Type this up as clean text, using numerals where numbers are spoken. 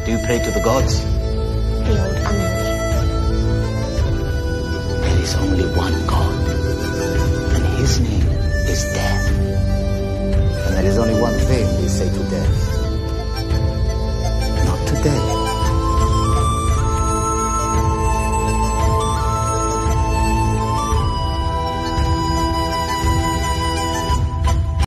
Do you pray to the gods? The old Amelie. There is only one God, and his name is death. And there is only one thing we say to death.